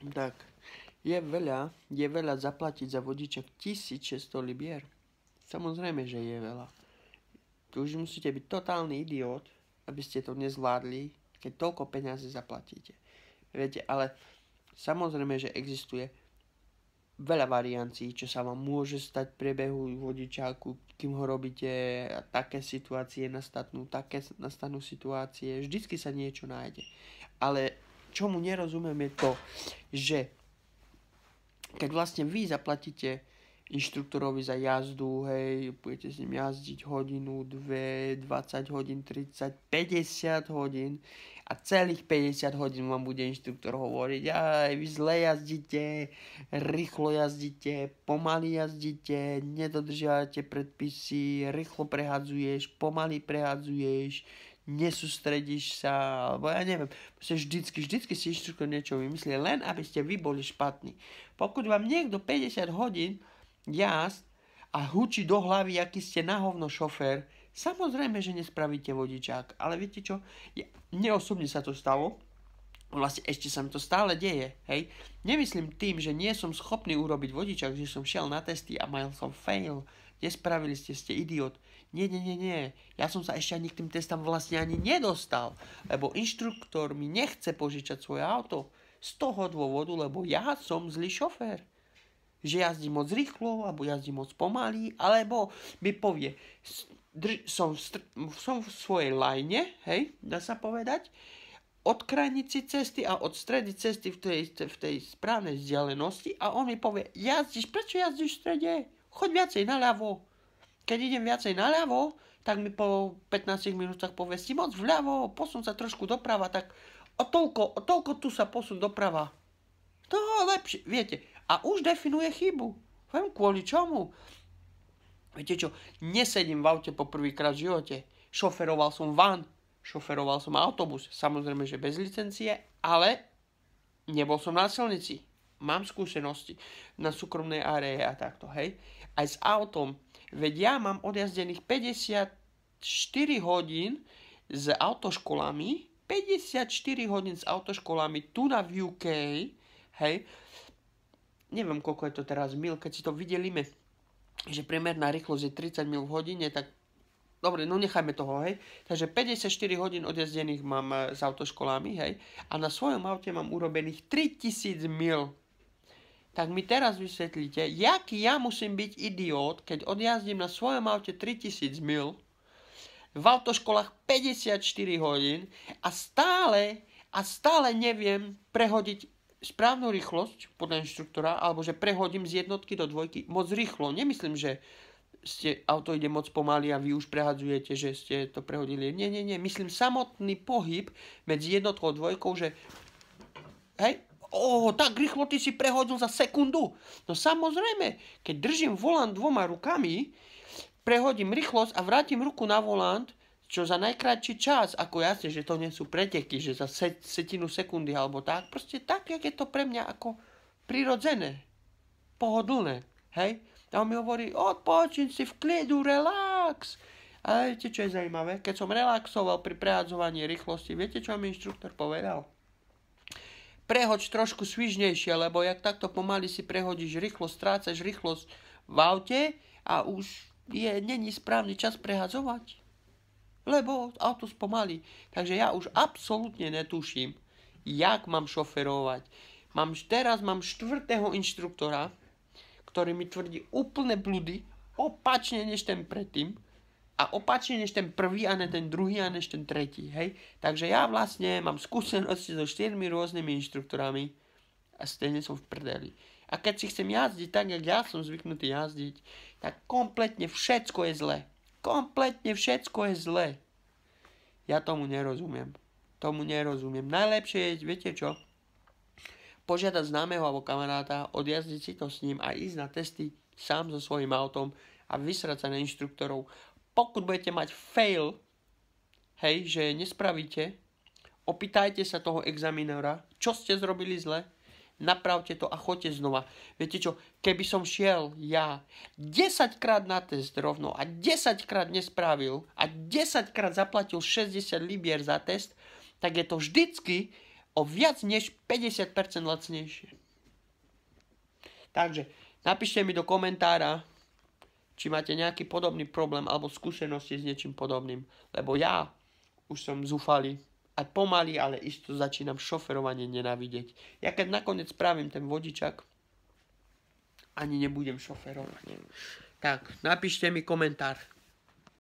tak je veľa zaplatiť za vodičak 1600 libier. Samozrejme, že je veľa. Tu už musíte byť totálny idiot, aby ste to nezvládli, keď toľko peniazy zaplatíte. Viete, ale samozrejme, že existuje veľa variancií, čo sa vám môže stať v priebehu vodičáku, kým ho robíte, a také situácie nastanú situácie, vždycky sa niečo nájde. Ale čomu nerozumiem je to, že keď vlastne vy zaplatíte inštruktorovi za jazdu, hej, budete s ním jazdiť hodinu, 2, 20 hodín, 30, 50 hodín a celých 50 hodín vám bude inštruktor hovoriť, aj vy zle jazdíte, rýchlo jazdíte, pomaly jazdíte, nedodržiavate predpisy, rýchlo prehadzuješ, pomaly prehadzuješ, nesústredíš sa, alebo ja neviem, vždycky si inštruktor niečo vymyslí, len aby ste vy boli špatní. Pokud vám niekto 50 hodín jazd a hučí do hlavy, aký ste na hovno šofér, samozrejme, že nespravíte vodičák. Ale viete čo? Mne osobne sa to stalo. Vlastne ešte sa mi to stále deje. Hej? Nemyslím tým, že nie som schopný urobiť vodičák, že som šiel na testy a mal som fail. Nespravili ste idiot. Nie. Ja som sa ešte ani k tým testám vlastne ani nedostal. Lebo inštruktor mi nechce požičať svoje auto. Z toho dôvodu, lebo ja som zlý šofér. Že jazdím moc rýchlo, alebo jazdím moc pomaly, alebo mi povie, som v svojej line, hej, dá sa povedať, od krajnici cesty a od stredy cesty v tej správnej vzdialenosti a on mi povie, prečo jazdíš v strede? Choď viacej naľavo. Keď idem viacej naľavo, tak mi po 15 minútach povie, si moc vľavo, posun sa trošku doprava, tak o toľko tu sa posun doprava. To lepšie, viete. A už definuje chybu. Viem, kvôli čomu? Viete čo, nesedím v aute po prvýkrát v živote. Šoferoval som van, šoferoval som autobus. Samozrejme, že bez licencie, ale nebol som na silnici. Mám skúsenosti na súkromnej áreje a takto, hej. Aj s autom. Veď ja mám odjazdených 54 hodín s autoškolami, 54 hodín s autoškolami tu na v UK, hej. Neviem, koľko je to teraz mil, keď si to videlíme, že priemerná rýchlosť je 30 mil v hodine, tak dobre, no nechajme toho, hej. Takže 54 hodín odjazdených mám s autoškolami, hej. A na svojom aute mám urobených 3000 mil. Tak mi teraz vysvetlíte, jaký ja musím byť idiot, keď odjazdím na svojom aute 3000 mil, v autoškolách 54 hodín a stále neviem prehodiť správnu rýchlosť podľa inštruktora, alebo že prehodím z jednotky do dvojky moc rýchlo. Nemyslím, že auto ide moc pomaly a vy už prehadzujete, že ste to prehodili. Nie. Myslím samotný pohyb medzi jednotkou a dvojkou, že hej, tak rýchlo ty si prehodil za sekundu. No samozrejme, keď držím volant dvoma rukami, prehodím rýchlosť a vrátim ruku na volant, čo za najkrátší čas, ako jasne, že to nie sú preteky, že za setinu sekundy alebo tak, proste tak, jak je to pre mňa ako prirodzené, pohodlné, hej? A on mi hovorí, odpočin si v klidu, relax. A viete, čo je zaujímavé? Keď som relaxoval pri prehadzovaní rýchlosti, viete, čo mi inštruktor povedal? Prehoď trošku svižnejšie, lebo jak takto pomaly si prehodíš rýchlosť, strácaš rýchlosť v aute a už není správny čas prehadzovať. Lebo auto spomalí. Takže ja už absolútne netuším, jak mám šoferovať. Teraz mám 4. inštruktora, ktorý mi tvrdí úplne blúdy, opačne než ten predtým, a opačne než ten prvý, a ne ten druhý, a než ten tretí. Hej? Takže ja vlastne mám skúsenosti so 4 rôznymi inštruktorami a stejne som v prdeli. A keď si chcem jazdiť tak, jak ja som zvyknutý jazdiť, tak kompletne všetko je zlé. Kompletne všetko je zlé. Ja tomu nerozumiem. Najlepšie je, viete čo? Požiadať známeho alebo kamaráta, odjazdiť si to s ním a ísť na testy sám so svojím autom a vysrať sa na inštruktorov. Pokud budete mať fail, hej, že nespravíte, opýtajte sa toho examinera, čo ste zrobili zle, napravte to a choďte znova. Viete čo, keby som šiel ja 10 krát na test rovno a 10 krát nespravil a 10 krát zaplatil 60 libier za test, tak je to vždycky o viac než 50% lacnejšie. Takže napíšte mi do komentára, či máte nejaký podobný problém alebo skúsenosti s niečím podobným, lebo ja už som zúfalý a pomaly, ale isto začínam šoferovanie nenávidieť. Ja keď nakoniec spravím ten vodičak, ani nebudem šoferovať. Tak, napíšte mi komentár.